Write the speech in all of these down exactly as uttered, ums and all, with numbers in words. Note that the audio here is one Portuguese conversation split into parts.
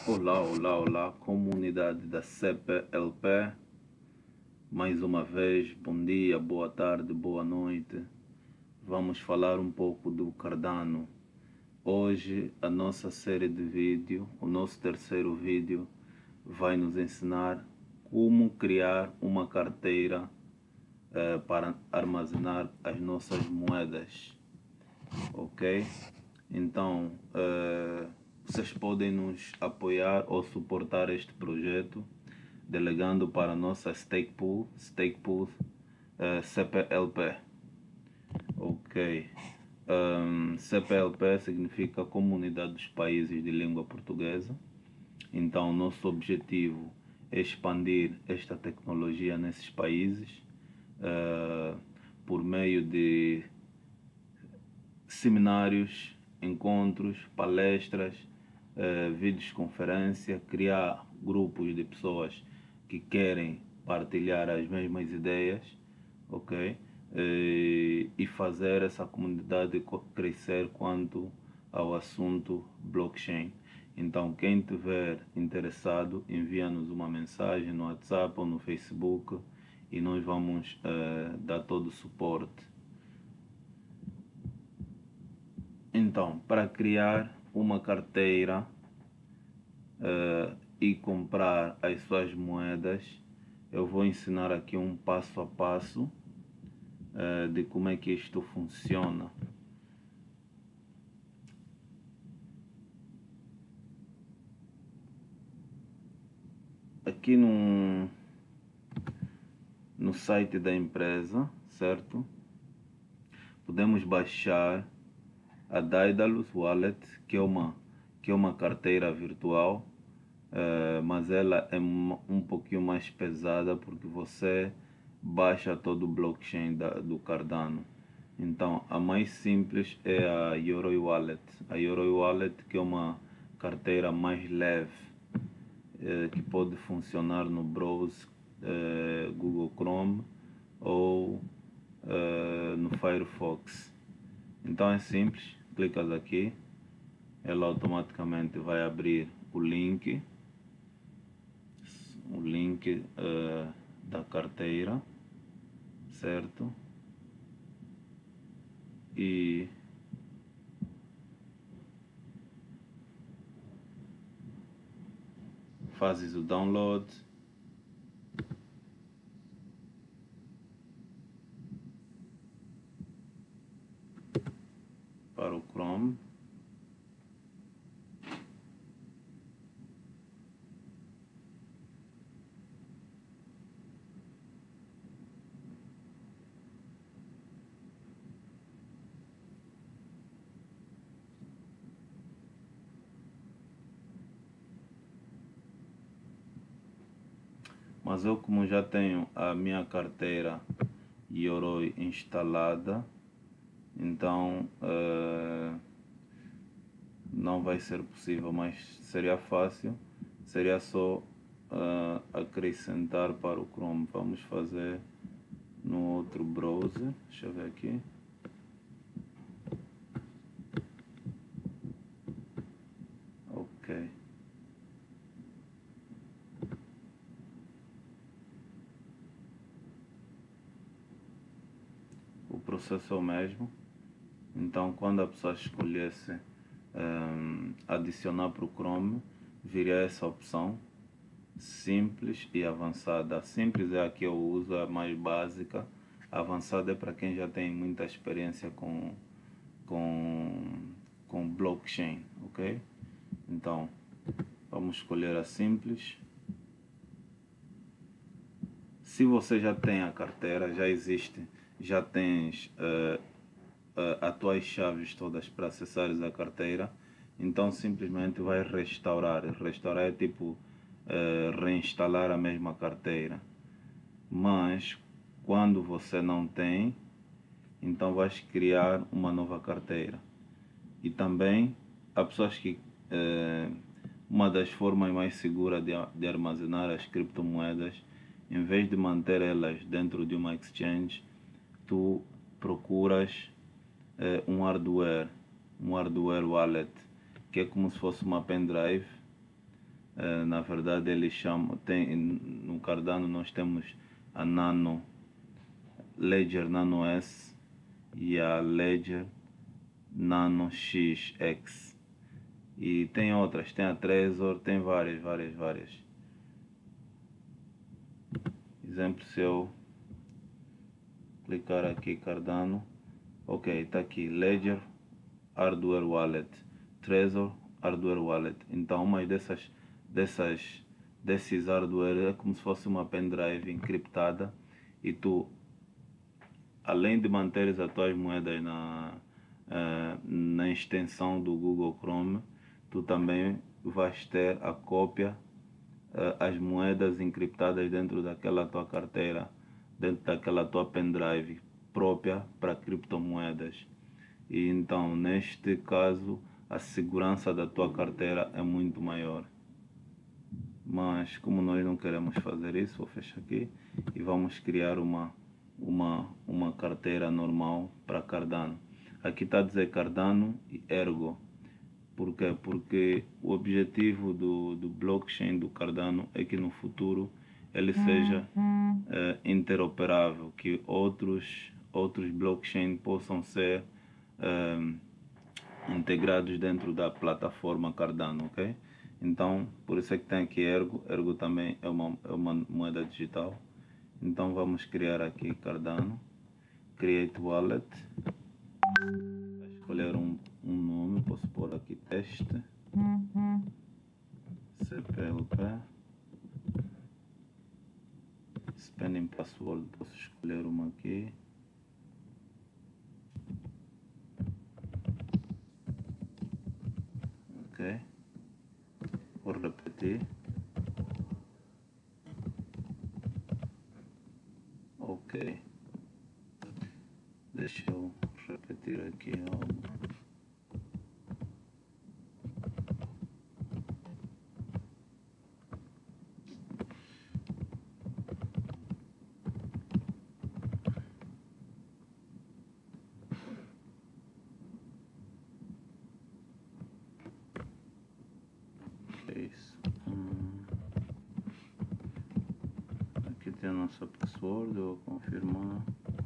Olá, olá, olá, comunidade da C P L P. Mais uma vez, bom dia, boa tarde, boa noite. Vamos falar um pouco do Cardano. Hoje a nossa série de vídeo, o nosso terceiro vídeo, vai nos ensinar como criar uma carteira eh, para armazenar as nossas moedas. Ok? Então, eh, vocês podem nos apoiar ou suportar este projeto delegando para a nossa stake pool, stake pool uh, C P L P. Ok. Um, C P L P significa Comunidade dos Países de Língua Portuguesa. Então, nosso objetivo é expandir esta tecnologia nesses países uh, por meio de seminários, encontros, palestras, uh, videoconferência, criar grupos de pessoas que querem partilhar as mesmas ideias, ok? E, e fazer essa comunidade crescer quanto ao assunto blockchain. Então, quem estiver interessado, envia-nos uma mensagem no WhatsApp ou no Facebook e nós vamos uh, dar todo o suporte. Então, para criar uma carteira uh, e comprar as suas moedas, eu vou ensinar aqui um passo a passo uh, de como é que isto funciona. Aqui no, no site da empresa, certo? Podemos baixar a Daedalus Wallet, que é uma, que é uma carteira virtual, uh, mas ela é um pouquinho mais pesada porque você baixa todo o blockchain da, do Cardano. Então, a mais simples é a Yoroi Wallet. A Yoroi Wallet, que é uma carteira mais leve, uh, que pode funcionar no browser uh, Google Chrome ou uh, no Firefox. Então é simples, clicas aqui, ela automaticamente vai abrir o link, o link uh, da carteira, certo? E fazes o download. Para o Chrome. Mas eu, como já tenho a minha carteira Yoroi instalada, então uh, não vai ser possível, mas seria fácil, seria só uh, acrescentar para o Chrome. Vamos fazer no outro browser, deixa eu ver aqui. Ok. O processo é o mesmo. Então, quando a pessoa escolhesse um, adicionar para o Chrome, viria essa opção simples e avançada. A simples é a que eu uso, a mais básica. A avançada é para quem já tem muita experiência com, com, com blockchain, ok? Então, vamos escolher a simples. Se você já tem a carteira, já existe, já tens uh, uh, as tuas chaves todas para acessares a carteira, então simplesmente vai restaurar. Restaurar é tipo uh, reinstalar a mesma carteira. Mas quando você não tem, então vais criar uma nova carteira. E também há pessoas que uh, uma das formas mais seguras de, de armazenar as criptomoedas, em vez de manter elas dentro de uma exchange, tu procuras eh, um hardware, um hardware wallet, que é como se fosse uma pendrive, Eh, na verdade, eles chamam, tem, no Cardano nós temos a Nano, Ledger Nano S e a Ledger Nano X X. E tem outras, tem a Trezor, tem várias, várias, várias. Exemplo, se eu clicar aqui Cardano, ok, está aqui Ledger Hardware Wallet, Trezor Hardware Wallet. Então, uma dessas, dessas, desses hardware é como se fosse uma pendrive encriptada e tu, além de manteres as tuas moedas na, uh, na extensão do Google Chrome, tu também vais ter a cópia, uh, as moedas encriptadas dentro daquela tua carteira, dentro daquela tua pendrive própria para criptomoedas. E então, neste caso, a segurança da tua carteira é muito maior. Mas como nós não queremos fazer isso, vou fechar aqui e vamos criar uma, uma, uma carteira normal para Cardano. Aqui está a dizer Cardano e Ergo. Por quê? Porque o objetivo do, do blockchain do Cardano é que no futuro ele seja é, interoperável, que outros, outros blockchains possam ser é, integrados dentro da plataforma Cardano, ok? Então, por isso é que tem aqui Ergo. Ergo também é uma, é uma moeda digital. Então vamos criar aqui Cardano, Create Wallet. Vou escolher um, um nome, posso pôr aqui teste, C P L P, Spending Password, posso escolher uma aqui. Ok, vou repetir. Ok, deixa eu repetir aqui algo. Isso. Hum. Aqui tem a nossa password, eu vou confirmar.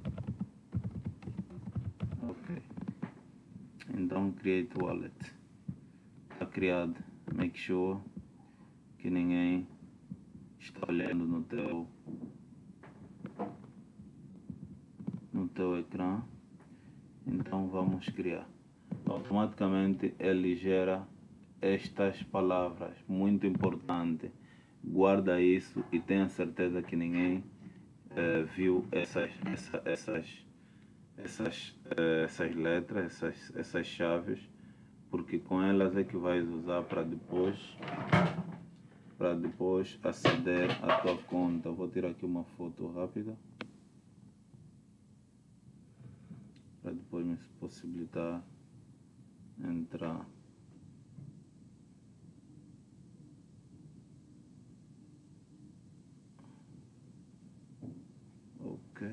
Ok. Então create wallet. Está criado. Make sure que ninguém está olhando no teu no teu ecrã. Então vamos criar. Automaticamente ele gera estas palavras, muito importante. Guarda isso e tenha certeza que ninguém eh, viu essas, essa, essas, essas, eh, essas letras, essas, essas chaves, porque com elas é que vais usar para depois, para depois aceder à tua conta. Vou tirar aqui uma foto rápida para depois me possibilitar entrar. Ok.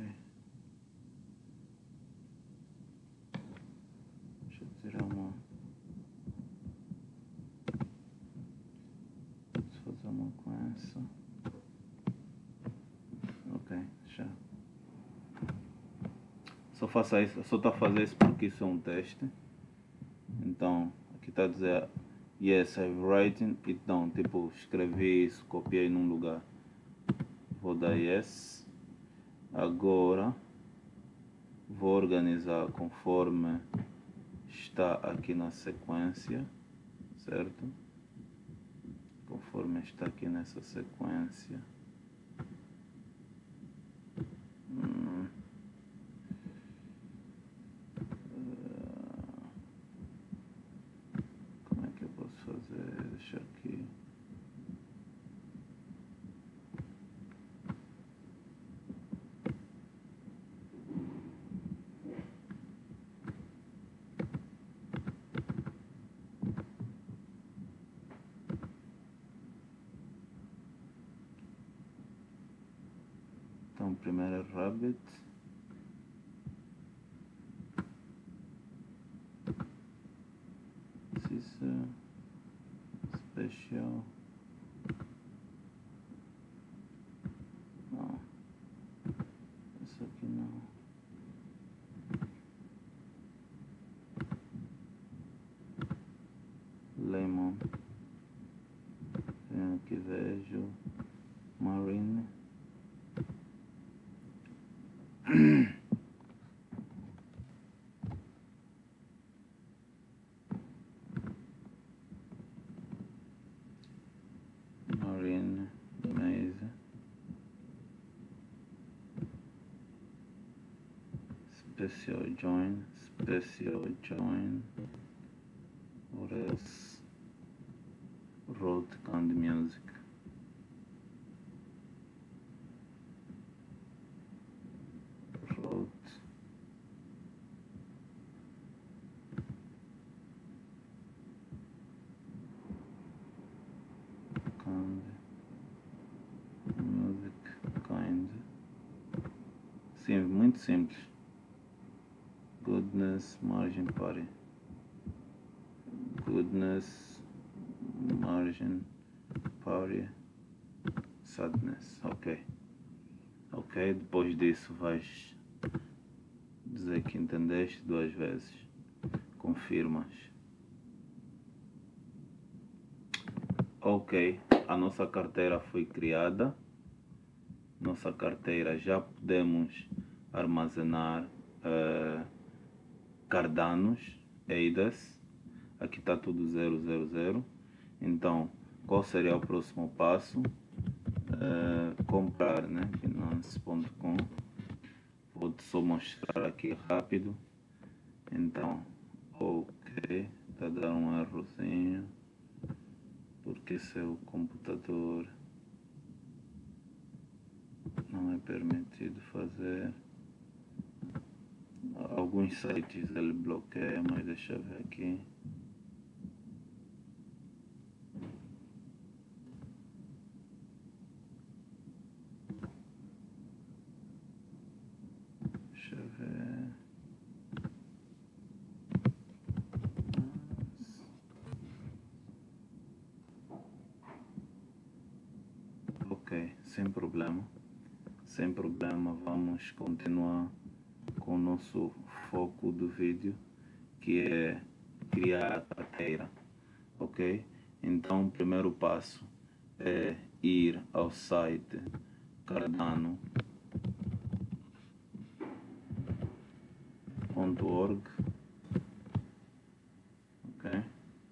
Deixa eu tirar uma. Deixa eu fazer uma com essa. Ok, já. Só faça isso, só está a fazer isso porque isso é um teste. Então, aqui está a dizer yes, I've written it down. Tipo, escrevi isso, copiei num lugar. Vou dar yes. Agora vou organizar conforme está aqui na sequência, certo? Conforme está aqui nessa sequência. Hum. Como é que eu posso fazer? Deixa aqui. Então, primeiro é Rabbit. Cissa Special Então, aqui vejo Marine. Marine Maze. Special join, special join. What else? Road and music. Road. Kind. Music. Kind. Sim, muito simples. Goodness, margin party. Goodness, margin party, sadness. Ok. Ok, depois disso vais dizer que entendeste duas vezes. Confirmas. Ok, a nossa carteira foi criada. Nossa carteira já podemos armazenar uh, Cardanos, E I D A S. Aqui está tudo zero zero zero. Então, qual seria o próximo passo? Uh, comprar, né? Binance ponto com. Vou só mostrar aqui rápido. Então, ok, está a dar um errozinho porque seu computador não é permitido fazer. Alguns sites ele bloqueia, mas deixa eu ver aqui. Deixa eu ver. Ok, sem problema. Sem problema, vamos continuar com o nosso foco do vídeo, que é criar a carteira, ok? Então, o primeiro passo é ir ao site cardano ponto org, ok?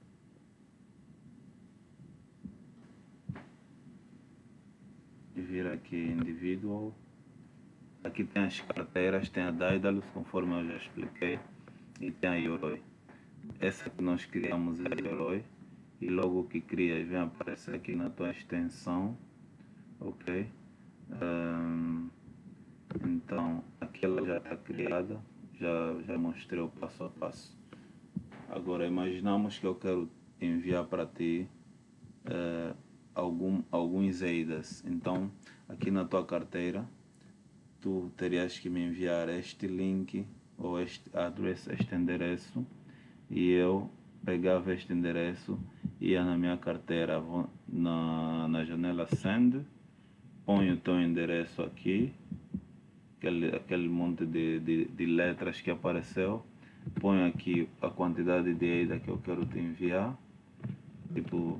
E vir aqui individual. Aqui tem as carteiras, tem a Daedalus, conforme eu já expliquei, e tem a Yoroi. Essa que nós criamos é a Yoroi, e logo que crias vem aparecer aqui na tua extensão, ok? Um, então, aqui ela já está criada, já, já mostrei o passo a passo. Agora, imaginamos que eu quero enviar para ti uh, algum, alguns E I D A S. Então, aqui na tua carteira, tu terias que me enviar este link ou este address, este endereço, e eu pegava este endereço, ia na minha carteira, na, na janela Send, ponho o teu endereço aqui, aquele, aquele monte de, de, de letras que apareceu, ponho aqui a quantidade de E I D A que eu quero te enviar, tipo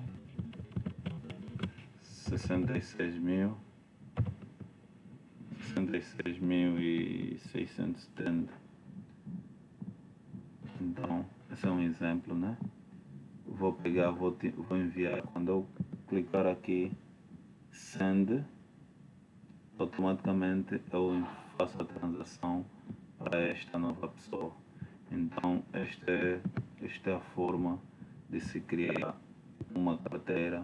sessenta e seis mil. sessenta e seis mil e seiscentos e setenta. Então, esse é um exemplo, né? Vou pegar, vou, te, vou enviar. Quando eu clicar aqui, send, automaticamente eu faço a transação para esta nova pessoa. Então, esta é, esta é a forma de se criar uma carteira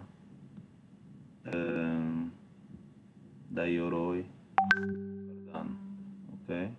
um, da Yoroi. Ok?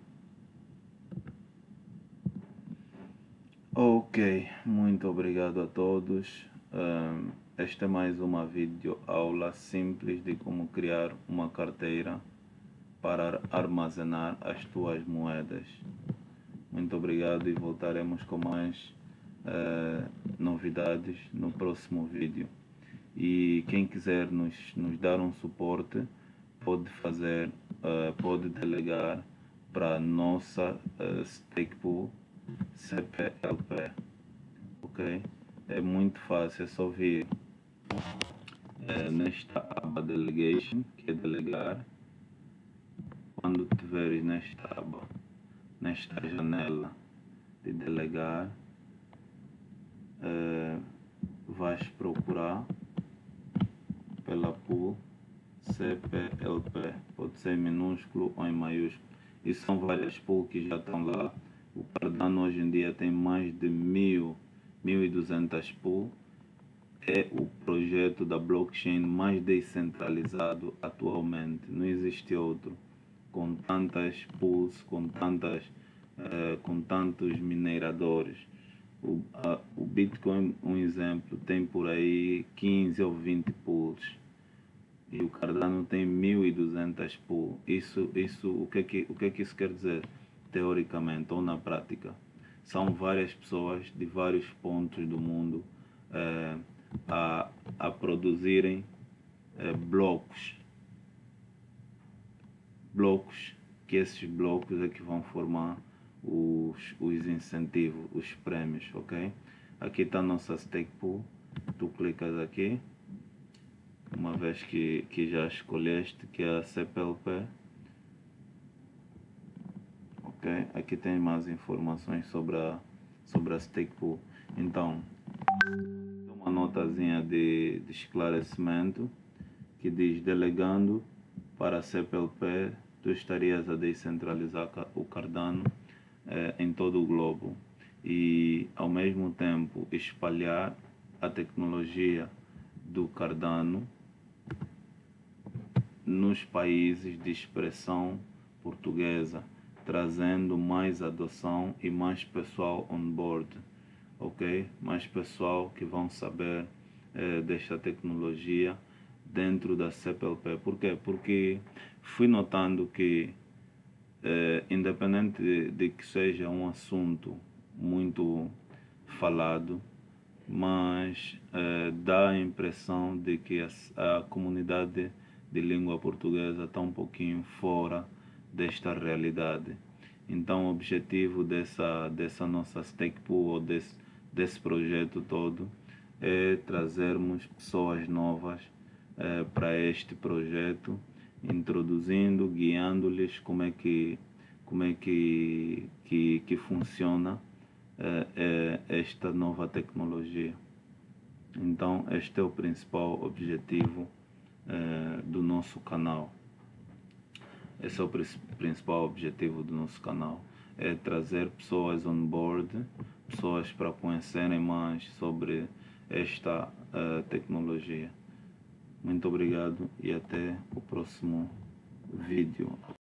Ok, muito obrigado a todos. Um, esta é mais uma vídeo aula simples de como criar uma carteira para armazenar as tuas moedas. Muito obrigado e voltaremos com mais uh, novidades no próximo vídeo. E quem quiser nos, nos dar um suporte pode fazer, uh, pode delegar para a nossa uh, stake pool C P L P, ok? É muito fácil, é só vir é, nesta aba Delegation, que é delegar. Quando tiveres nesta aba, nesta janela de delegar, é, vais procurar pela pool C P L P, pode ser em minúsculo ou em maiúsculo. E são várias pools que já estão lá. O Cardano hoje em dia tem mais de mil, mil e duzentas pools. É o projeto da blockchain mais descentralizado atualmente. Não existe outro com tantas pools, com tantas, eh, com tantos mineradores. O, a, o Bitcoin, um exemplo, tem por aí quinze ou vinte pools. E o Cardano tem mil e duzentas pools. Isso, isso, o, que é que, o que é que isso quer dizer? Teoricamente ou na prática? São várias pessoas de vários pontos do mundo eh, a, a produzirem eh, blocos. Blocos, que esses blocos é que vão formar os, os incentivos, os prêmios, ok? Aqui está a nossa stake pool. Tu clicas aqui. Uma vez que, que já escolheste que é a C P L P, ok? Aqui tem mais informações sobre a, sobre a stake pool. Então, uma notazinha de, de esclarecimento que diz: delegando para a C P L P, tu estarias a descentralizar o Cardano eh, em todo o globo e ao mesmo tempo espalhar a tecnologia do Cardano nos países de expressão portuguesa, trazendo mais adoção e mais pessoal on board, ok? Mais pessoal que vão saber eh, desta tecnologia dentro da C P L P. Por quê? Porque fui notando que, eh, independente de, de que seja um assunto muito falado, mas eh, dá a impressão de que a, a comunidade de língua portuguesa está um pouquinho fora desta realidade. Então o objetivo dessa, dessa nossa stake pool, ou desse, desse projeto todo, é trazermos pessoas novas eh, para este projeto, introduzindo, guiando-lhes como é que, como é que, que, que funciona eh, eh, esta nova tecnologia. Então este é o principal objetivo eh, do nosso canal. Esse é o principal objetivo do nosso canal, é trazer pessoas on board, pessoas para conhecerem mais sobre esta uh, tecnologia. Muito obrigado e até o próximo vídeo.